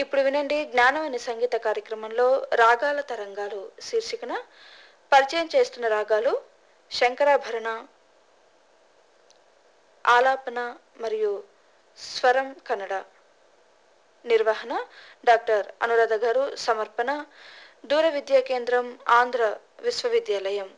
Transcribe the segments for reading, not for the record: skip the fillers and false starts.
ఇప్పుడు వినండి జ్ఞానమైన సంగీత కార్యక్రమంలో రాగాల తరంగాలు శీర్షికన పరిచయం చేస్తున్న రాగాలు శంకరాభరణ, ఆలాపన మరియు స్వరం కన్నడ. నిర్వహణ డాక్టర్ అనురాధ గారు. సమర్పణ దూర విద్యా కేంద్రం, ఆంధ్ర విశ్వవిద్యాలయం.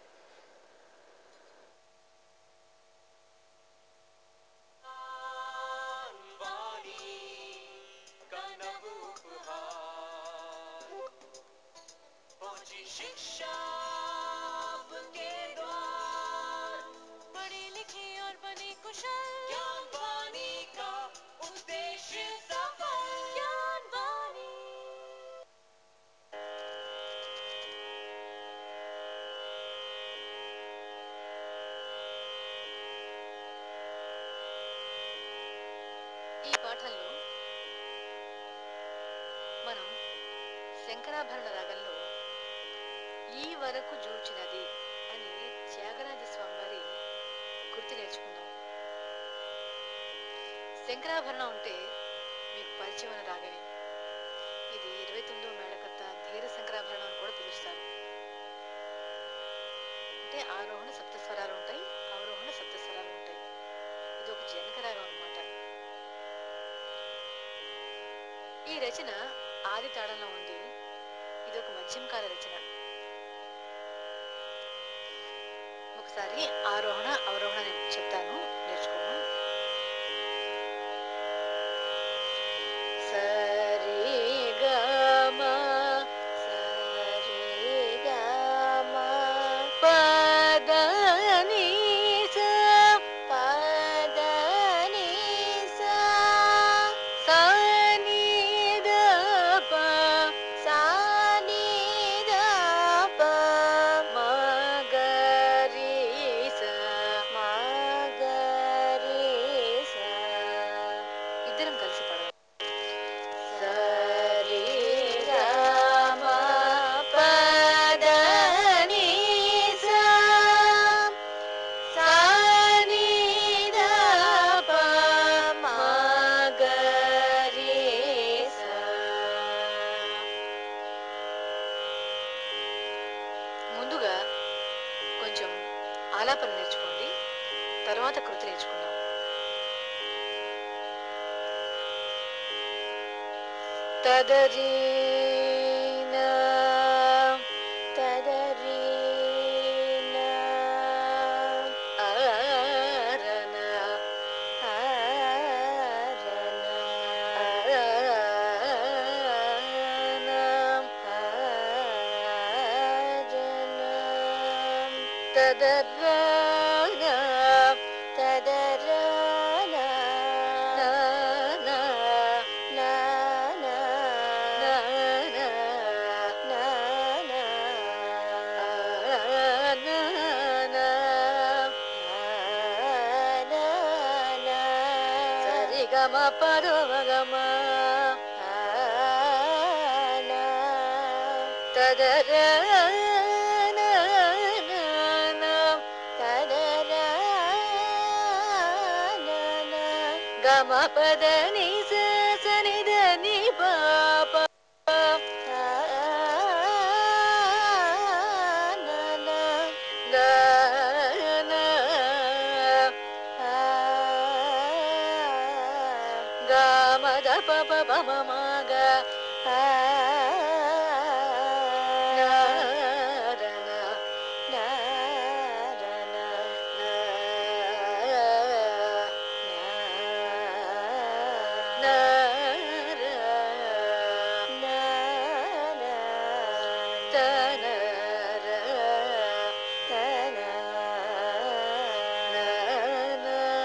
ఈ పాఠంలో మనం శంకరాభరణ రాగంలో ఈ వరకు జూచినది అని త్యాగరాజ స్వామి వారి కృతి నేర్చుకుందాం. శంకరాభరణం అంటే మీకు పరిచయమైన రాగమే. ఇది 29వ మేళకర్త ధీర శంకరాభరణం అని కూడా పిలుస్తారు. అంటే ఆరోహణ సప్తస్వరాలు ఉంటాయి, అవరోహణ సప్తస్వరాలు ఉంటాయి. ఇది ఒక జనక రాగం అన్నమాట. ఈ రచన ఆది తాళంలో ఉంది. ఇది ఒక మధ్యమకాల రచన. ఒకసారి ఆరోహణ అవరోహణ నేను చెప్తాను, నేర్చుకోము. సరి గమ సరి గమ పద ని స పద ని స స ని ద ప స ని ద ప మ గ రి స మ గ రి స. ఇద్దరం కలిసి పాడదాం. సరి గమ పద ని స స ని ద ప మ గ రి స. ముందుగా కొంచెం ఆలాపన నేర్చుకోండి, తర్వాత కృతి నేర్చుకుందాం. తదరీనా తదరీనా ఆరన ఆరన ఆరన ఆరన తదరన తదరన సరి గమ పదో గమ తదర గమ పద ని స స ని ద ని ప ప గ న గ మ ద ప ప ప మ మ గ న ర న న ర న న న ర న ర త న ర త న న న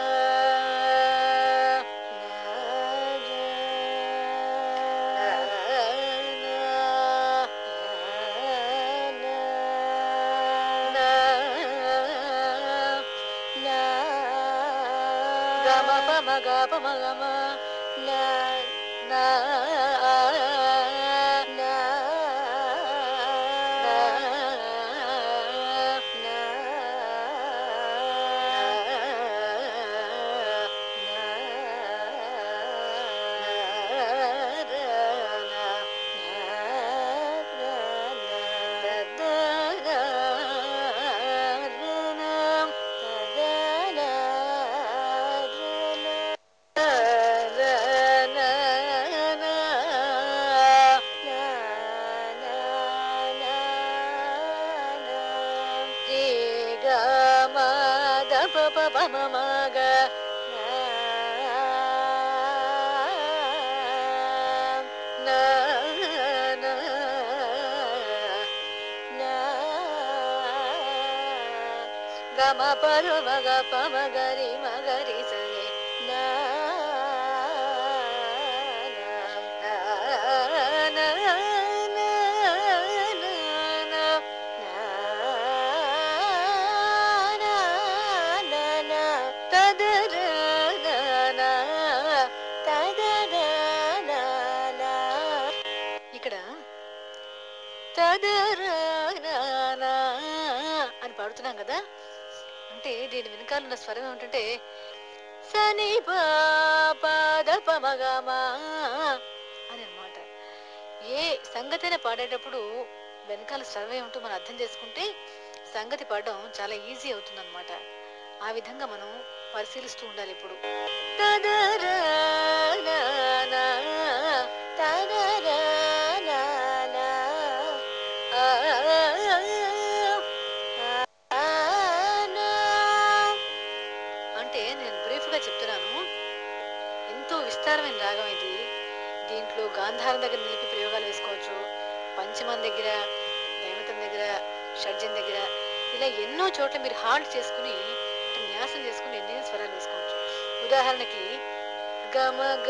గమ పమ గ పమ గమ న న న న మగ నా నా నా గమ పరు మగ పమగరి మగరి సరే నా ఇక్కడ అని పాడుతున్నాం కదా. అంటే దీని వెనకాల ఉన్న స్వరం ఏమిటంటే సని పాద పమగమా అని అన్నమాట. ఏ సంగతైనా పాడేటప్పుడు వెనకాల స్వరం ఏమిటో మనం అర్థం చేసుకుంటే సంగతి పాడడం చాలా ఈజీ అవుతుంది అనమాట. ఆ విధంగా మనం పరిశీలిస్తూ ఉండాలి. ఇప్పుడు అంటే నేను బ్రీఫ్ గా చెప్తున్నాను. ఎంతో విస్తారమైన రాగం ఇది. దీంట్లో గాంధారం దగ్గర నిలిపి ప్రయోగాలు వేసుకోవచ్చు, పంచమం దగ్గర, దైవతం దగ్గర, షడ్జం దగ్గర, ఇలా ఎన్నో చోట్ల మీరు హాల్ట్ చేసుకుని న్యాసం చేసుకుని ఎన్ని స్వరాలు వేసుకోవచ్చు. ఉదాహరణకి గమగ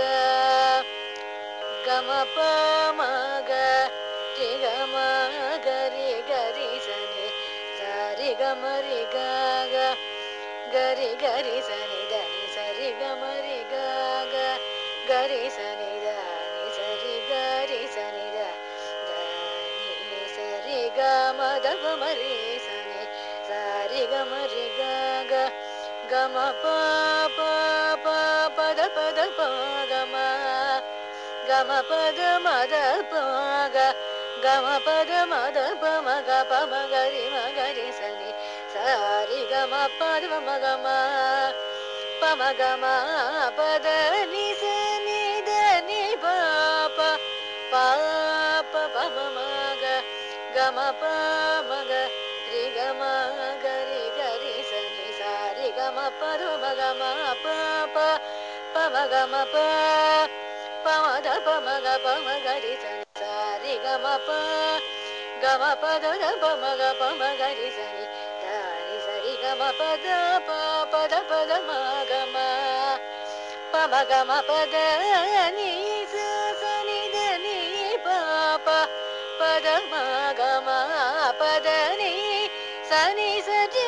గమ పమగ గమ గరి గరి సని సరి గమరి గగ గరి గరి సని దని సరి గమరి గగ గరి సని దని సరి గరి సని దని సరి గమ దప మరి సని సరి గమరి గగ గమ ప ప పద పద ప గమ గమ పద మద పగ గమ పద మద పమగ పమగరి మగరి సని సారి గమ పద మగమ పమగమ పద ని సని దని పాప పాప పమగ గమ పమగ రి గమ గరి గరి సని సారి గమ పద మగమ పాప పమగమ ప పమద పమగ పమగరి సని సారి గమ ప గమ పద పమగ పమగరి సని దాని సరి గమ పద పద పద మగమ పమగమ పద ని సని దని పాప పద మగమ పద ని సని సరి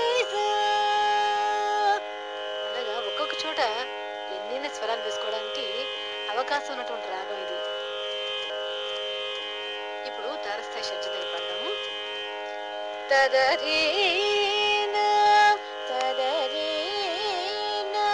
అలాగా ఒక్కొక్క చోట ఎన్నెన్ని స్వరాలు వేసుకోవడానికి అవకాశం ఉన్నటువంటి రాగం ఇది. ఇప్పుడు తారస్థాయి షడ్జం దగ్గర పడదాము. తదరీనా తదరీనా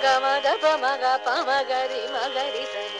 గమద పమగ పమగరి మగరి సని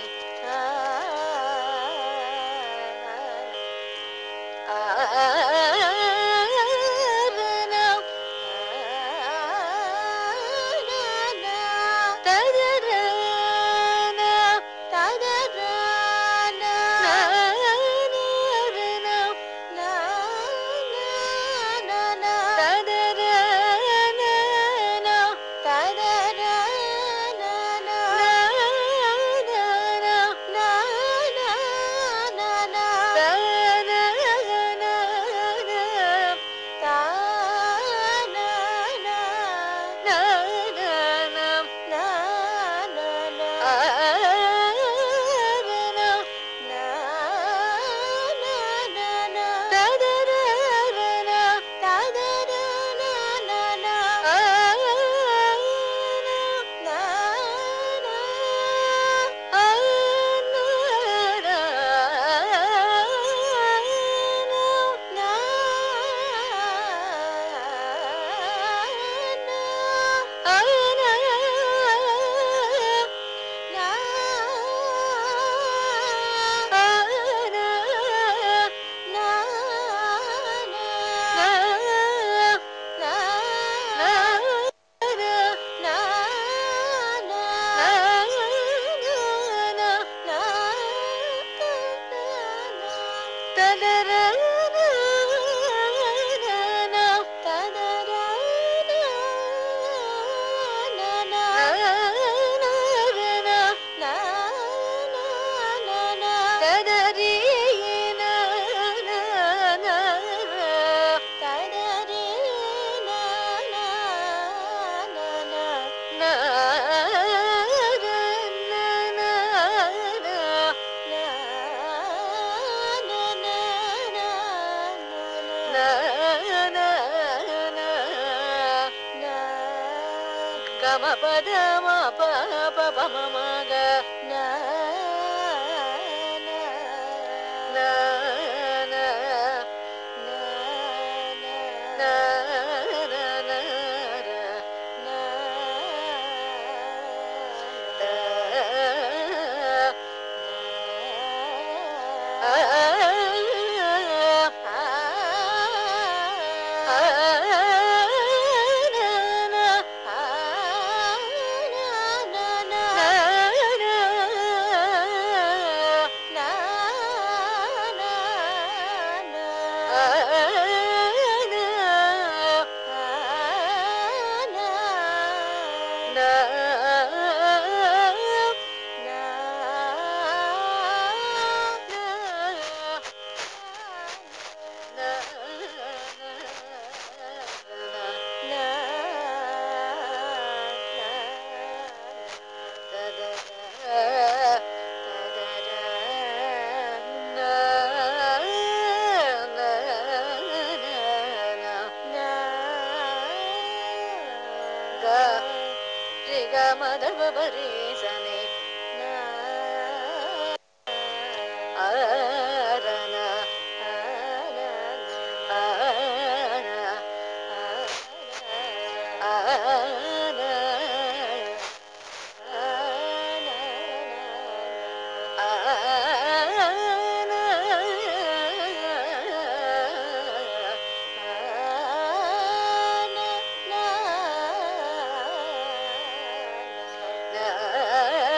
గమ పద మా ప ప ప మ మ గ నా నా నా నా నా నా నా na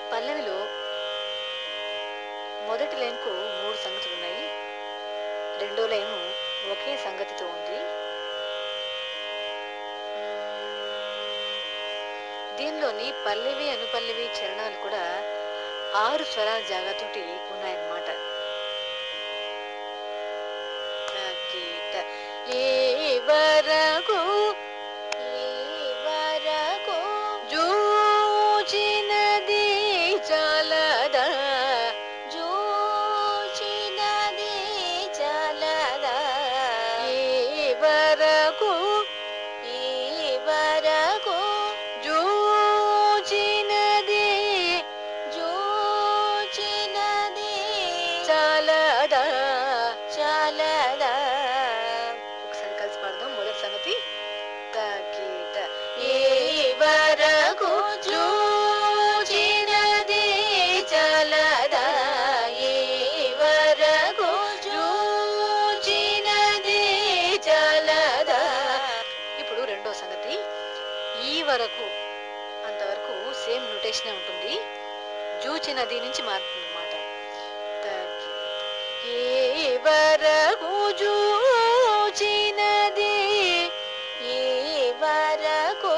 పల్లవిలో మొదటి లైన్కు 3 సంగతులు ఉన్నాయి. రెండో లైను ఒకే సంగతితో ఉంది. దీనిలోని పల్లవి అనుపల్లవి చరణాలు కూడా 6 స్వరాల జాగాతోటి ఉన్నాయన్నమాట. ఏ వరకు జూచినది చాలదా, జూచినది చాలదా, ఏ వరకు జూచినది చాలదా చాలదా. ఒకసారి కలిసి పాడదాం. మొదటి సంగతి తకీట. ఏ వరకు జూచినది చాలదా, ఏ వరకు జూచినది చాలదా. ఇప్పుడు రెండో సంగతి ఈ వరకు అంతవరకు సేమ్ నోటేషన్ ఉంటుంది. జూచినది నుంచి మారుతుంది అన్నమాట. ఏ వరకు జూచినది, ఏ వరకు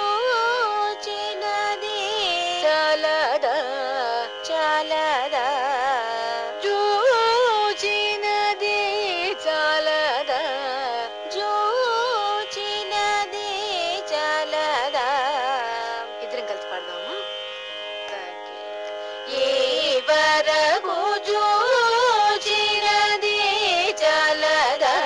జూచినది చాలదా చాలదా, జూచినది చాలదా, జూచినది చాలదా. ఇద్దరం కలిసి పాడదాము. ఏ వరకు జూచినది చాలదా,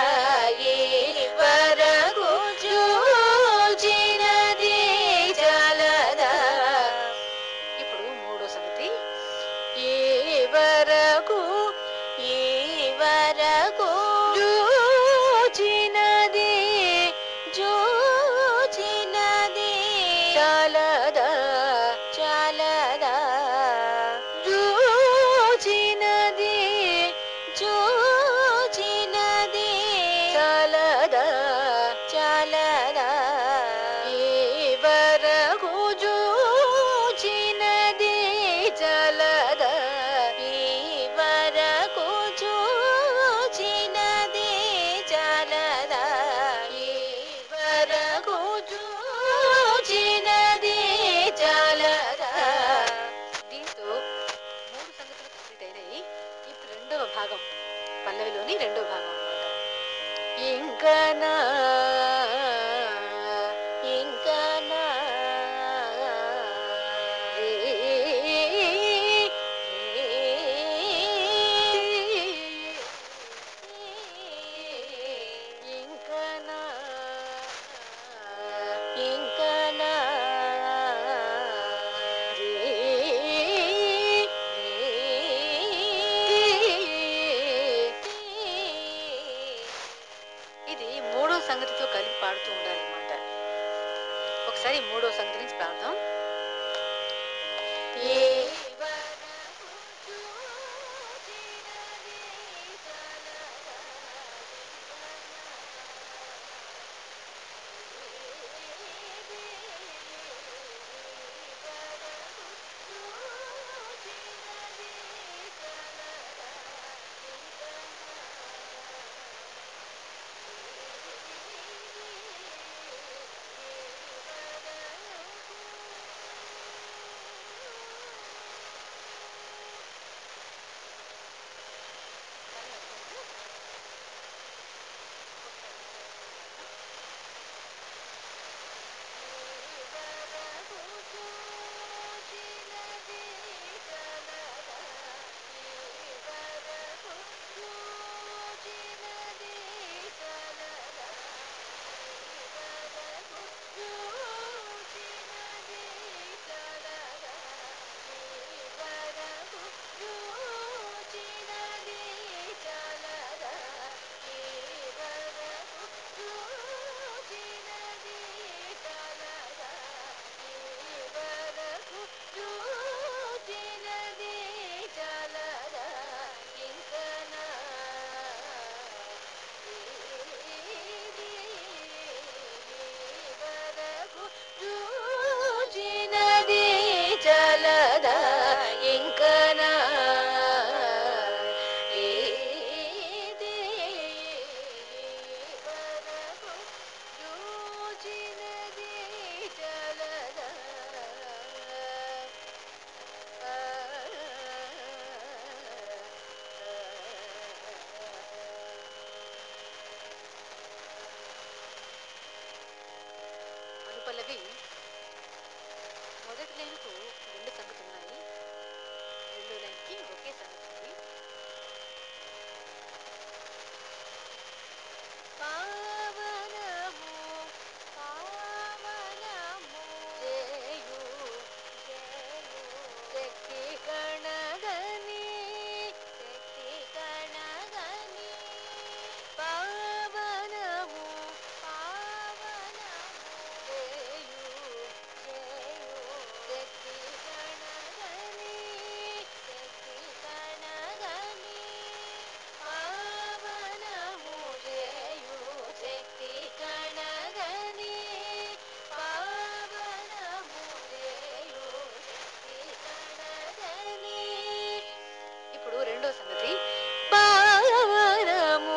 రెండో సంగతి పావనము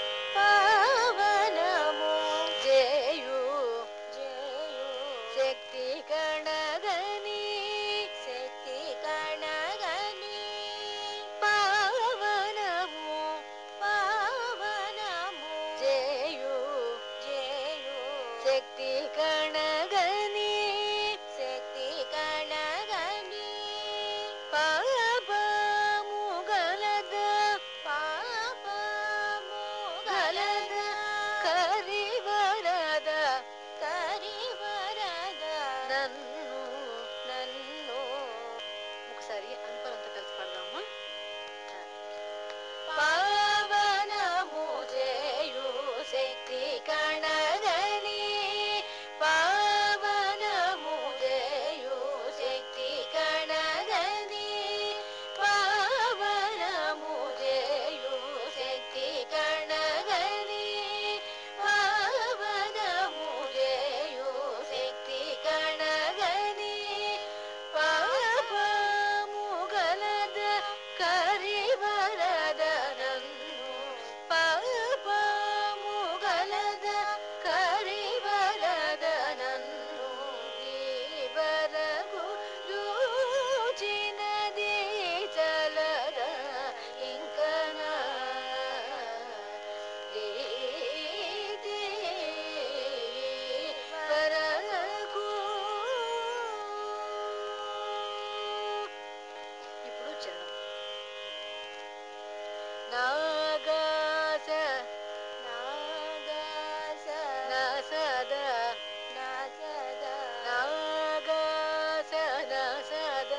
పావనము జయు జయు శక్తి కణగని శక్తి కణగని పావనము పావనము జయు జయు శక్తి కణగని శక్తి కణగని పాపము గలద పాపము గలద కరివరద కరివరద నన్ను నన్ను ఒకసారి అనుపనంతా కలిసి పాడదామా పావనము జయు శక్తి కణగని పావనము జయు శక్తి కణగని పావనము జయు శక్తి కణగని పావనము జయు శక్తి కణగని పాపము గలద కరివరద నన్ను పాపము గలద కరివరద నన్ను దీవరగు చూచినది చలద ఇంకనా రీతి వరకు ఇప్పుడు చరణం నాగాస నాగాస నసద నసద నాగాస నసద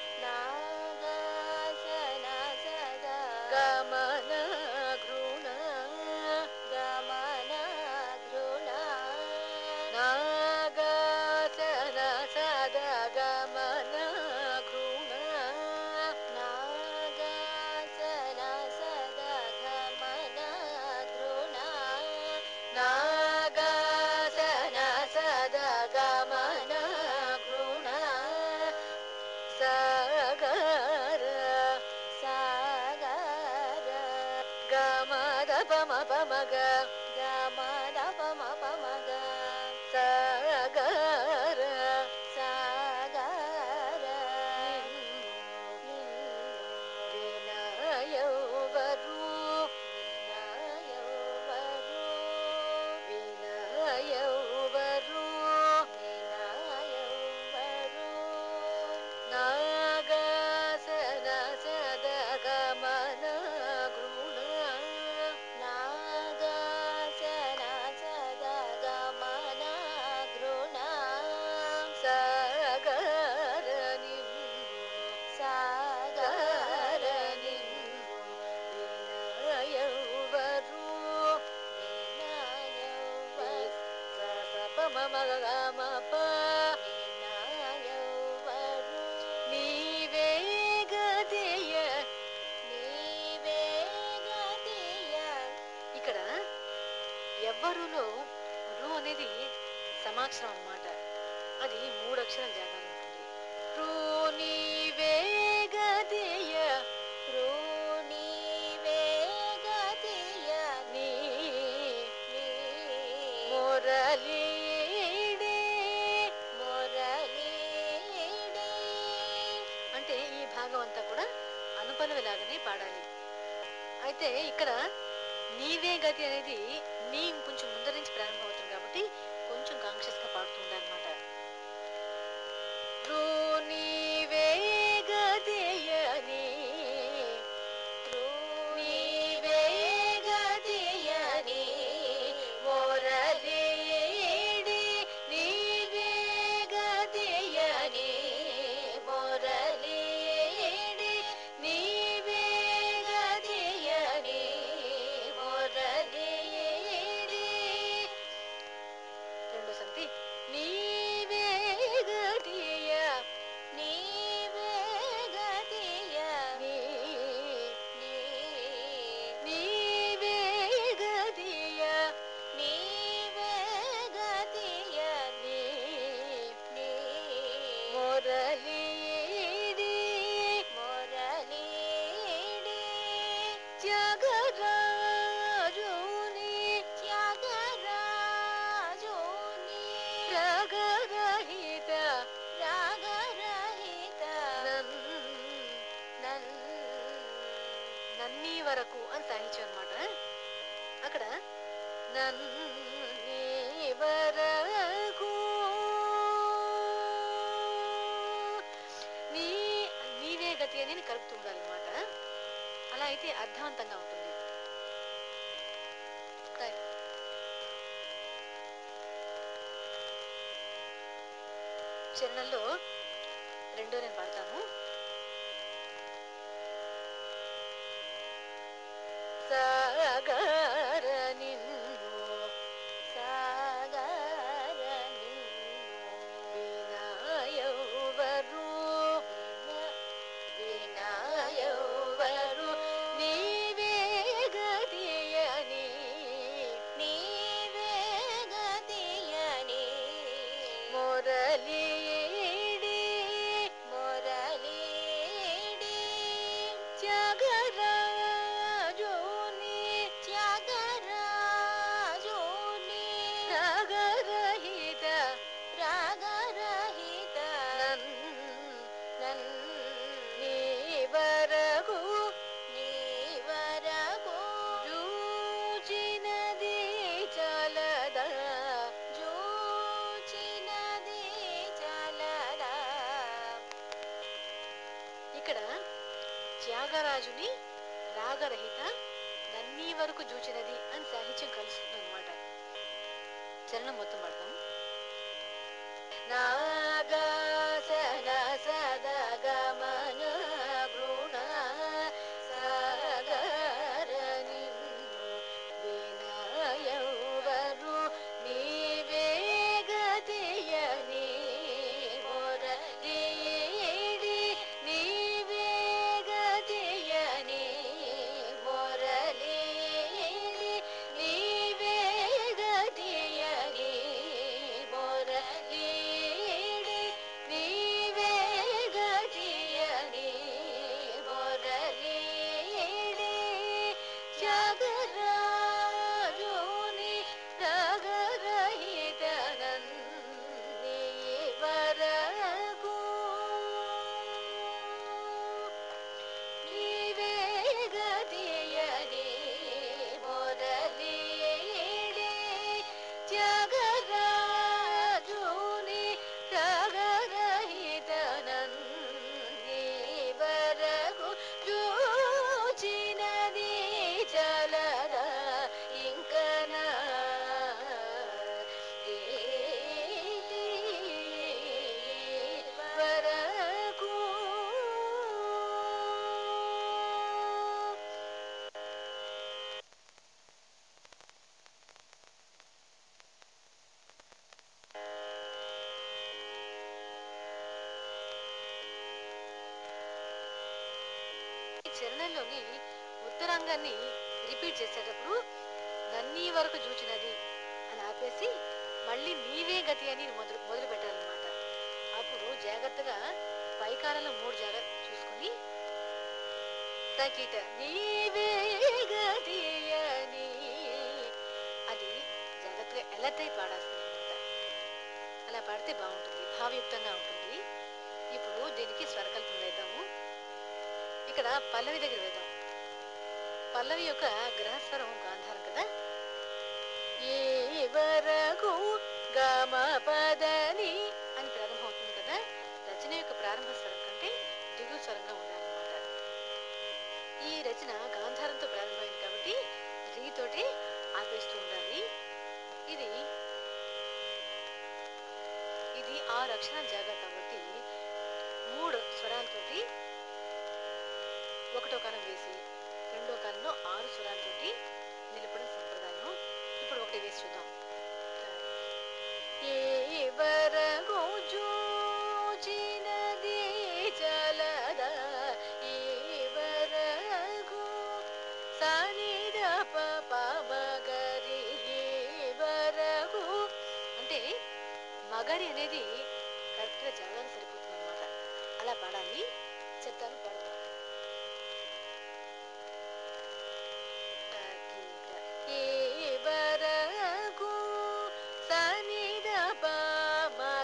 నాగాస నసద గమన గృణ గమన గృణ నాగాస నసద గమన గృణ నాగాసన సద గమన గృణ నాగాసన సద గమన గృణ సాగర సాగర గమద పమ పమగ గమద పమ పమగ సాగర సాగర వినయవరు వినయవరు వినయవరు వినయవరు నాగాసన సద గమన గృణ నాగాసన సద గమన గృణ సాగర నిన్ను సాగర నిన్ను వినయవరు వినయవరు సపమమగమప వినయవరు నీవే గతియ నీవే గతియ ఇక్కడ ఎవ్వరులో రు అనేది సమాక్షరం అన్నమాట. అది 3 అక్షరాల జాగాలో ఉంటుంది. రు నీవే గతియ రు నీవే గతియ నీ మురళీడే మురళీడే అంటే ఈ భాగం అంతా కూడా అనుపలవిలాగానే పాడాలి. అయితే ఇక్కడ నీవే గతి అనేది నీ కొంచెం ముందర నుంచి ప్రారంభం అవుతుంది కాబట్టి కొంచెం కాన్షియస్ గా పాడుతూ ఉండాలన్నమాట. రు నీవే గతియని రు నీవే గతియని మురళీడి నీవే గతియని మురళీడి నీవే గతియని మురళీడి రెండో సంగతి నీ నన్నీ వరకు అని సాహిత్యం అనమాట. అక్కడ నన్నీ వరకు నీ నీవే గతి అని కలుపుతూ ఉండాలన్నమాట. అలా అయితే అర్థవంతంగా ఉంటుంది. చరణంలో రెండో నేను పాడతాను. సాగర నిన్ను సాగర నిన్ను వినాయవరు వినాయవరు నీవే గతియని నీవే గతియని మురళీడి మురళీడి త్యాగరాజుని త్యాగరాజుని రాగరహిత రాగరహిత నీ వరకు నీ వరకు జూచినది చలదా జూచినది చలదా. ఇక్కడ త్యాగరాజుని రాగరహిత నన్నీ వరకు జూచినది అని సాహిత్యం కలుస్తుంది అనమాట. చరణం మొత్తం పడతాం. నాగాసన సదగమన భ్రూణ సాగర నిన్ను వినాయవరు నీవే గతియని మురళీడి నీవే గతియని మురళీడి నీవే గతియని మురళీడి నీవే గతియని మురళీడి త్యాగరాజుని రాగరహిత నన్నీ వరకు నీవే గతియని మురళీడి త్యాగరాజుని రాగరహిత నన్నీ వరకు జూచినది చలదా ఇంకనా వరకు. ఈ చరణంలోని ఉత్తరాంగాన్ని రిపీట్ చేసేటప్పుడు నన్నీ వరకు జూచినది అని ఆపేసి మళ్ళీ నీవే గతి అని మొదలు పెట్టాలన్నమాట. అప్పుడు జాగ్రత్తగా పైకాలలో 3 జాగ్రత్త చూసుకుని తకిట నీవే గతి అని అది జాగ్రత్తగా ఎలతై పాడాల్సింది అనమాట. అలా పాడితే బాగుంటుంది, భావయుక్తంగా ఉంటుంది. ఇప్పుడు దీనికి స్వరకల్పన వేద్దాము. ఇక్కడ పల్లవి దగ్గర వేద్దాం. పల్లవి యొక్క గ్రహస్వరం గాంధారం కదా. ఏ వరకు గమ పదని అని ప్రారంభం అవుతుంది కదా. రచన యొక్క ప్రారంభ స్వరం కంటే దిగువ స్వరంగా ఉండాలన్నమాట. ఈ రచన గాంధారంతో ప్రారంభమైంది కాబట్టి రీ తోటి ఆపేస్తూ ఉండాలి. ఇది ఇది 6 అక్షరాల జాగా కాబట్టి 3 స్వరాలతోటి ఒకటో కాలం వేసి రెండో కాలంలో 6 స్వరాలతోటి నిలపడం సంప్రదాయం. ఇప్పుడు ఒకటి వేసి చూద్దాం. ఏ వరకు జూచినది చలదా ఈ వరకు సానిద పమగరి వరకు అంటే మగడి అనేది కరెక్ట్గా జాగాగా సరిపోతుంది అనమాట. అలా పాడాలి. చెప్తాను, పాడతాను. ఏ వరకు సనిద పమ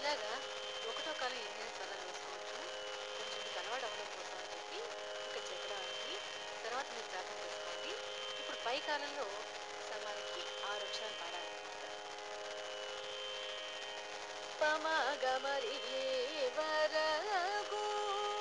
ఇలాగా ఒకటో కాలం ఎన్నైనా స్వరాలు వేసుకోవచ్చు. కొంచెం మీకు అలవాటు అవ్వడం కోసం అని చెప్పి ఇక్కడ చెప్పడం అనేది. తర్వాత మీరు ప్రార్థన చేసుకోండి. ఇప్పుడు పై కాలంలో మనకి 6 అక్షరాలు పాడాలన్నమాట. పమగమరి వరకు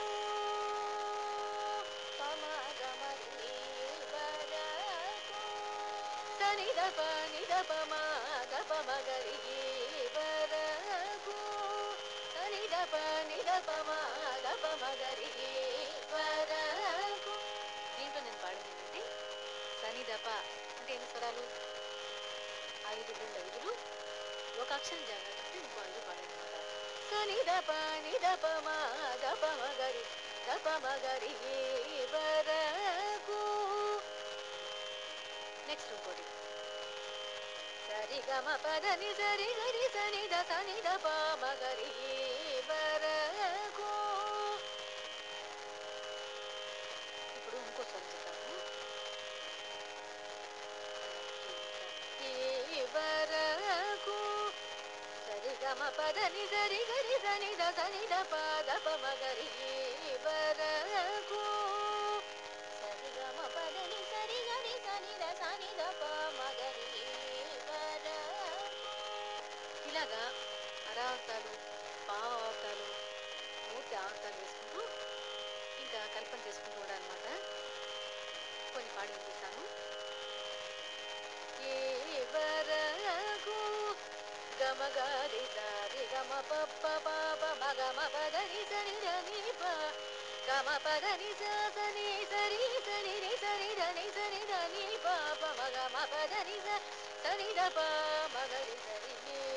పమగమరి వరకు సనిదప నిదప మాదప మగరి వరకు సనిదప నిదప మాదప మగరి వరకు. దీంట్లో నేను పాడింది ఏంటంటే సనిదప అంటే ఎన్ని స్వరాలు? 5 2 5లు, ఒక అక్షరం జాగ్రత్త అంటే ఇంకో 5 పాడనమాట. సనిదప నిదప మాదప మగరి దప మగరి వరకు. నెక్స్ట్ ఇంకోటి సరి గమ పదని సరి గరి సని ద సని ద ప మగరి వరకు. ఇప్పుడు ఇంకో స్వరం చెప్తాము. ఈ వరకు సరి గమ పదని సరి గరి సని ద సని ద ప ద ప మగరి వరకు. సరి గమ పదని సరి గరి సని ద సని ద ప మగరి వరకు. ఇలాగా అరావతాలు, పావతాలు, మూర్తి ఆవతాలు వేసుకుంటూ ఇంకా కల్పన చేసుకుంటూ ఉండాలన్నమాట. కొన్ని పాడి వినిపిస్తాను. ఏ వరకు గమ గరి సరి గమ పప్ప పాప మగమ పదని సరి దని ప గమ పదని సని సరి సని రి సరి దని సరి దని పాప మగమ పదని సని ద ప మగరి సరి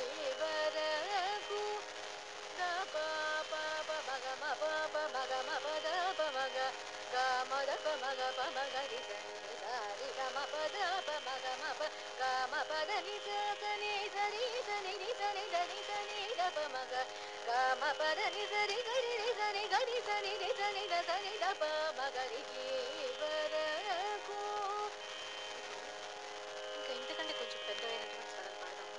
వరకు గ ప పాప మగమ పాప మగమ పద ప మగ గమ ద ప మగ ప మగరి సని సరి గమ పద ప మగమ ప గమ పదని సని సరి సని రి సని దని సని ద ప మగ గమ పదని సరి గరి రి సని గరి సని రి సని ద సని ద ప మగరి వరకు. ఇంకా ఇంతకంటే కొంచెం పెద్దవైనటువంటి స్వరాలు పాడదాము.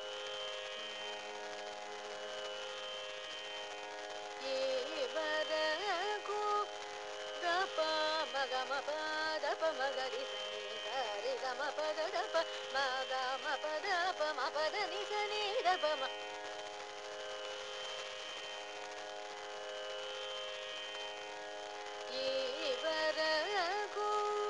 ఏ వరకు గ ప మగమ పద ప మగరి సని సరి గమ పద ద ప మగమ పద ప మ పద ని సని ద ప మ. ఏ వరకు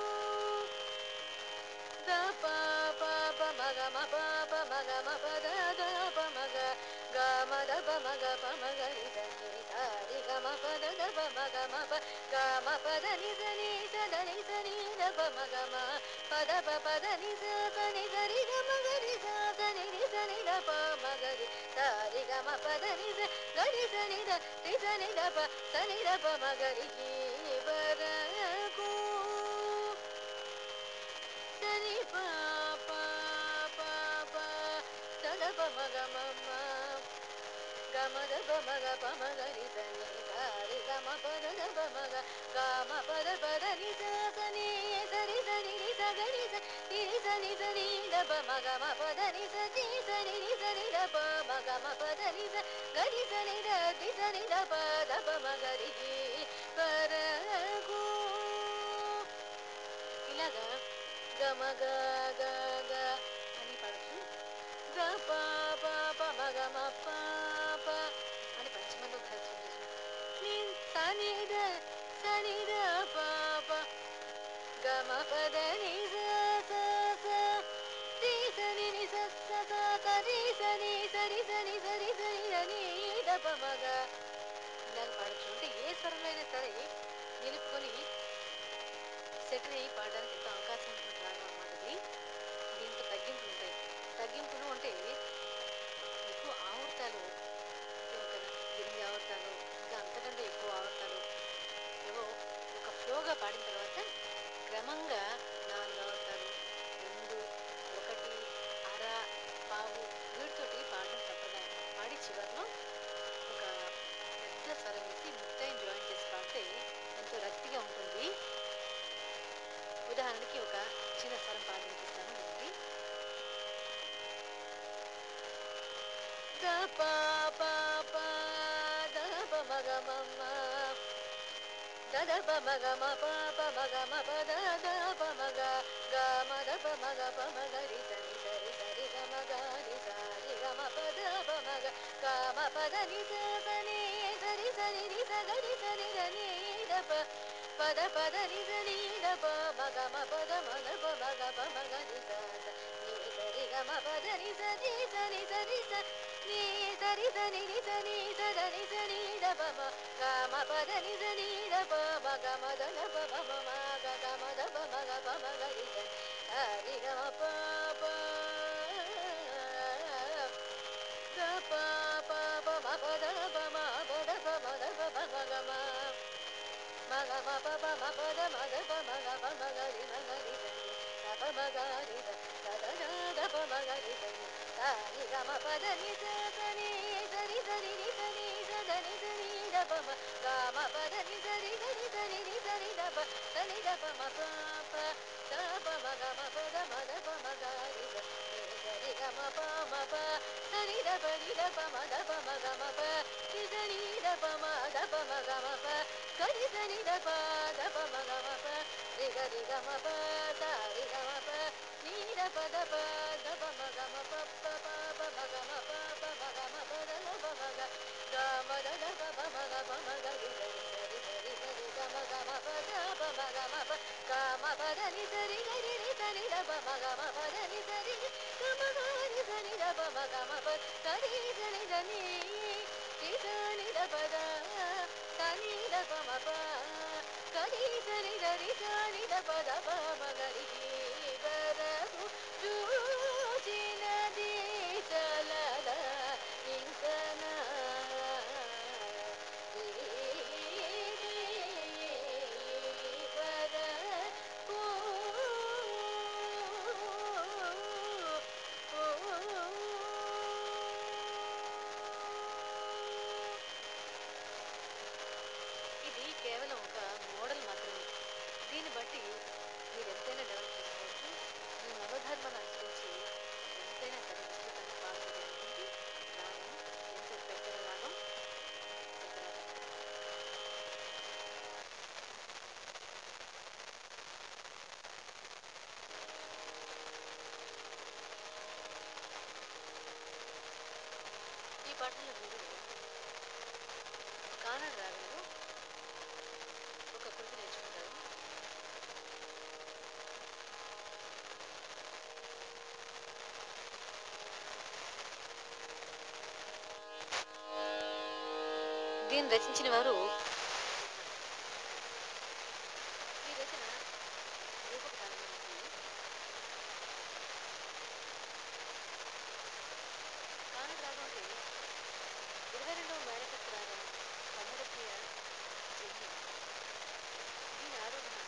ద ప ప ప మగమ ప ప మగమ పద ద ప మగ గమ ద ప మగ ప మగరి సని సరి గమ పద ద ప మగమ ప గమ పద ని సని సదని సని ద ప మగమ పద ప పద ని సని సరి గమ గరి సని రి సని ద ప మగరి సరి గమ పద ని గరి సని ద రి సని ద ప సని ద ప మగరి వరకు సరి ప ప ప ప సద ప మగ మమ గమ ద ప మగ ప మగరి సని సరి గమ పద ద ప మగ గమ పద పద ని సని సరి సని రి స గరి స రి సని సని ద ప మగ మ పద ని సని సని రి సని ద ప మగ మ పద ని స గరి సని ద రి సని ద ప ద ప మగరి వరకు. ఇలాగా గమ గ గ గ అని పాడచ్చు. గ ప ప ప మ గ మ ప ప అని పంచమంలో ప్రయత్నం చేస్తున్నాం. సని ద ప ప గమ పద ని స స స రి సని ని స స స స రి సని సరి సని సరి సని దని ద ప మ గ. ఇలాగ పాడచ్చు. అంటే ఏ స్వరంలో అయినా సరే నిలుపుకొని సెటిల్ అయ్యి పాడడానికి ఎంతో అవకాశం ఉంటుంది రాగం అన్నమాట ఇది. దీంట్లో తగ్గింపులు ఉంటాయి. తగ్గింపులు అంటే ఎక్కువ ఆవర్తాలు, అంటే ఒక 8 ఆవర్తాలు ఇంకా అంతకంటే ఎక్కువ ఆవర్తాలు ఏవో ఒక ఫ్లోగా పాడిన తర్వాత క్రమంగా 4 ఆవర్తాలు, 2, 1, అర, పావు వీటితోటి పాడడం సంప్రదాయం. పాడి చివరిలో ఒక పెద్ద స్వరం వేసి ముక్తాయిని జాయిన్ చేసి పాడితే ఎంతో రక్తిగా ఉంటుంది. ఉదాహరణకి ఒక చిన్న స్వరం పాట వినిపిస్తాను వినండి. సద పమగ మ పమగ మ పద ద పమగ గ మద పమగ పమగ రి సరి సరి సరి గమ గరి సరి గమ పద పమగ గమ పద ని సని సరి సరి రి సగరి సరి దని దప పద పద ని సని దప మగ మ పద మద పమగ పమగ రి స ని సరి గమ పద ని సని సని సరి స ని సరి సని ని సని సదని సని దప గమ పద ని సని దప మగ మద దప మమ మగ గమ దప మగ పమగ రి స హరి గమ ప దప ప ప మ పద ప మ పద ప మద ప మగ మ మగ మ ప ప మ పద మద ప మగ ప మగ రి మగ రి సని దప మగ రి స దద దప మగ రి సని సని గమ పద ని సని సరి సరి ని సని సదని సని దప మ గమ పద ని సరి సరి సరి ని సరి దప సని దప మ ప ప దప మగ మ పద మద ప మగ రి స ని సరి గమ ప మ ప సని దప ని దప మ దప మగ మ ప ని సని దప మ దప మగ మ ప గరి సని దప దప మగ మ ప రి గరి గమ ప సరి గమ ప ని దప దప దప మగ మ ప ప ప ప మగ మ ప ప మగ మ ప ద దప మగ గ మ ద దప ప మగ ప మగ రి సరి సరి సరి సరి గమ గమ ప దప మగ మ ప గ మ ప ద ని సరి గరి రి సని దప మగ మ ప ద ని సరి గమ గరి సని దప మగ మ ప సరి సని దని రి సని దప ద సని దప మ ప గరి సని దని సని దప దప మగ రి వరకు చూచినది చలద ఇంకన వరకు ఇది కేవలం ఒక మోడల్ మాత్రమే. దీన్ని బట్టి మీరు ఎంతైనా డెవలప్ చేసుకోవచ్చు. ఈ మనోధర్మాన్ని అనుసరించి ఎంతైనా సరే విస్తృతంగా పాల్గొనేటువంటి రాగం ఎంతో పెద్దల రాగం శంకరాభరణం. ఈ పాటలో మీరు కానడ రాగంలో ఒక కృతి నేర్చుకుంటారు. దీన్ని రచించిన వారు ఈ రచన రూపక తాళంలో ఉంటుంది. కానడ రాగం అంటే 22వ మేళకర్త రాగం కమ్మరప్రియ జన్యం. దీని ఆరోహణ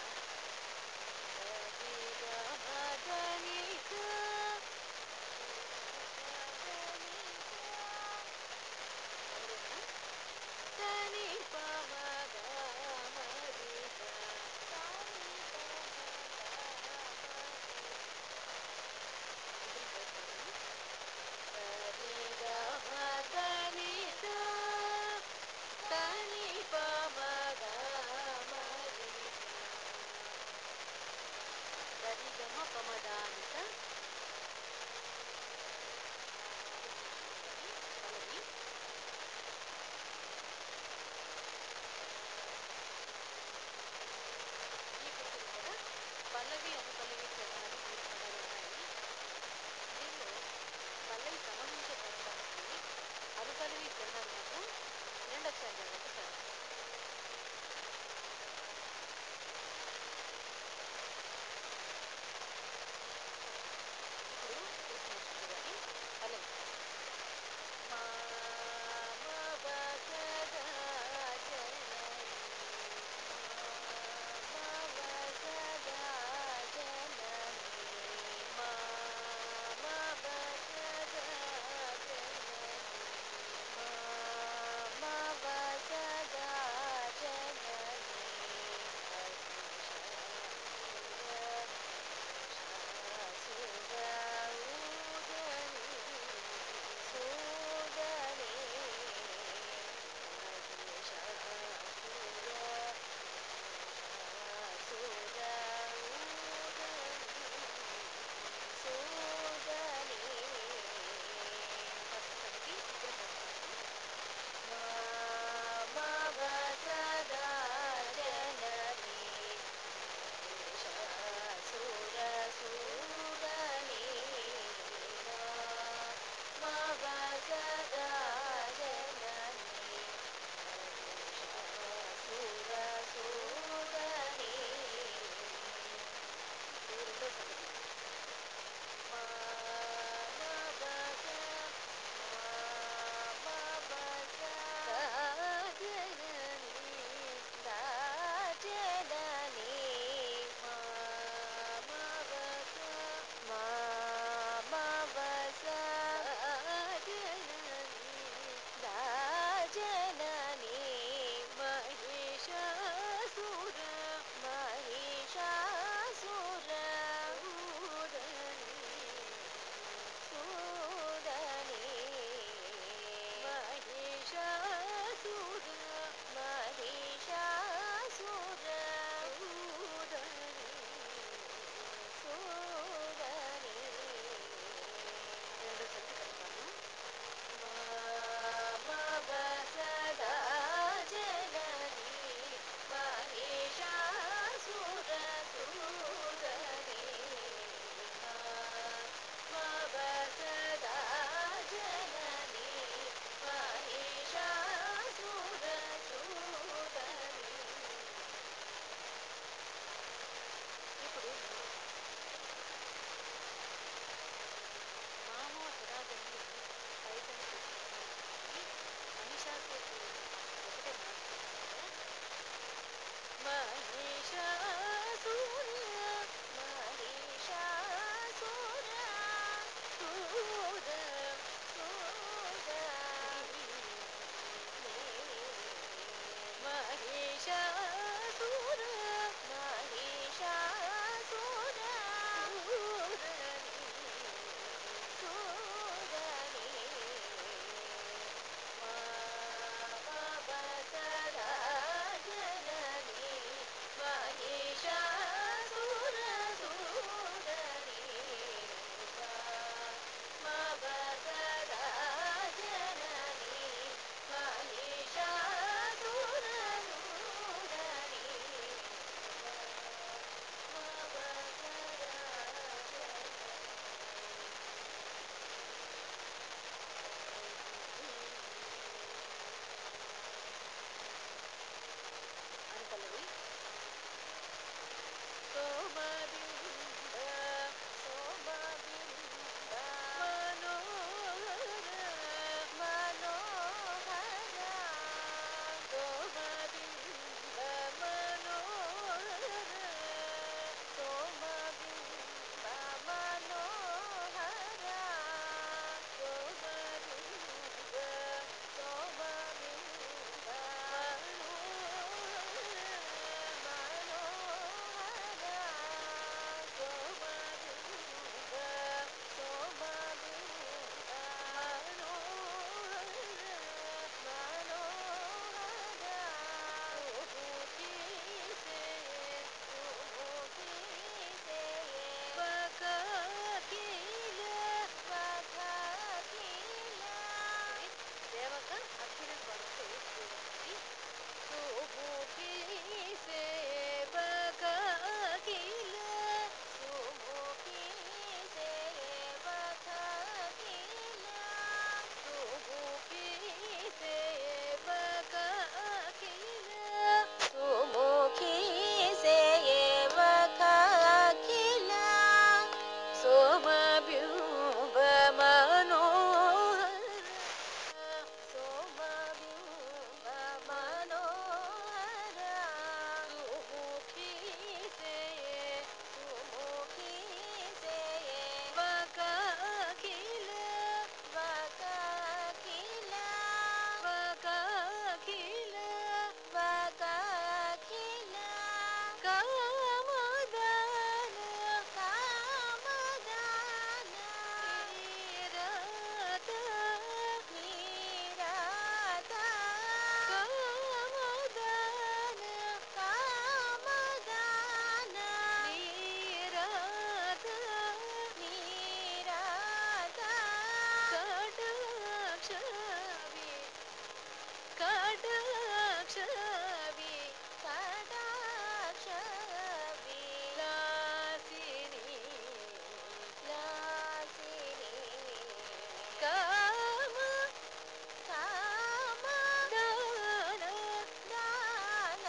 కటాక్ష విలాసిని లాసిని కామ కామ దాన దాన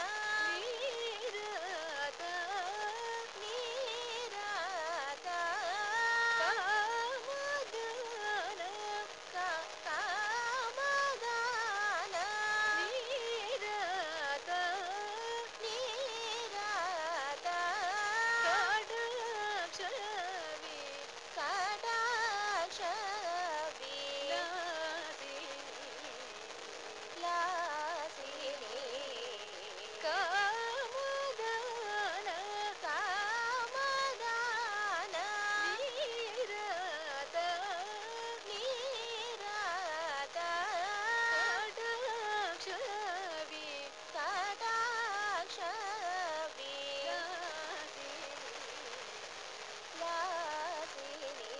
నీరత నీరత కామదాన కామదాన నీరత నీరత కటాక్షవి కటాక్షవి లాసిని కామదాన కామదాన నీరత నీరత కటాక్షవి కటాక్షవి లాసిని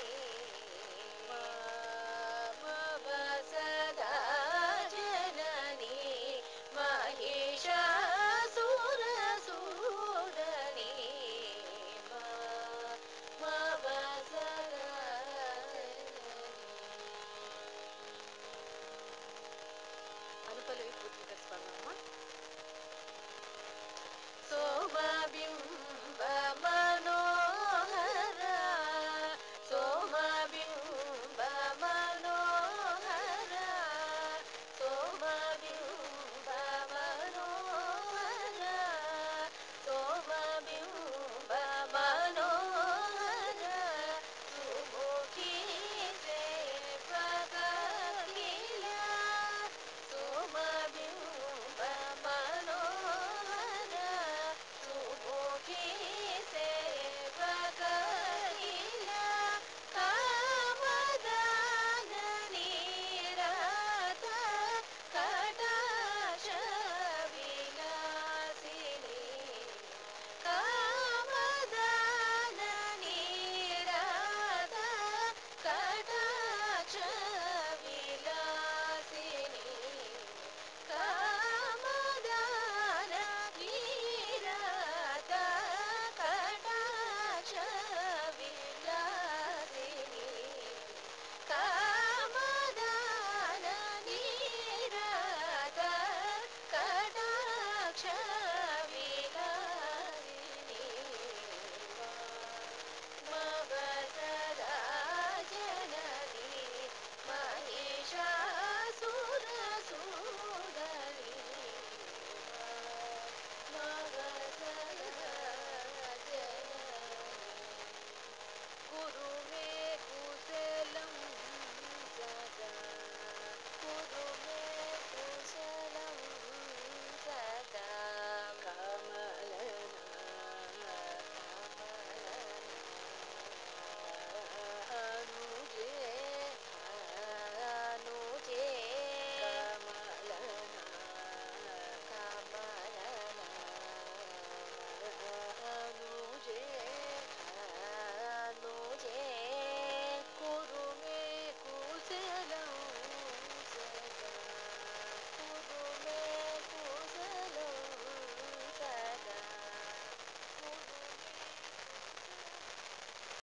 మమ సదా జనని మహిషాసురసూదని మమ సదా అనుపల్లవి పూర్తిగా స్పందనమా సోమబింబ మనోహర సోమబింబ మనోహర సోమబింబ